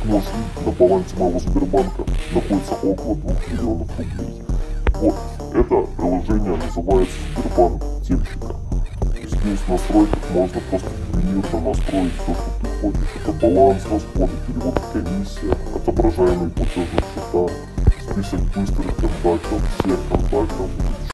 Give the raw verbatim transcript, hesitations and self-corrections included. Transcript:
можешь видеть, на балансе моего Сбербанка находится около двух миллионов рублей. Вот, это приложение называется Сбербанк Текщика. Здесь в настройках можно просто мирно настроить все, что ты хочешь. Это баланс расхода, перевод, комиссия, отображаемые платежные счета, список быстрых контактов, всех контактов.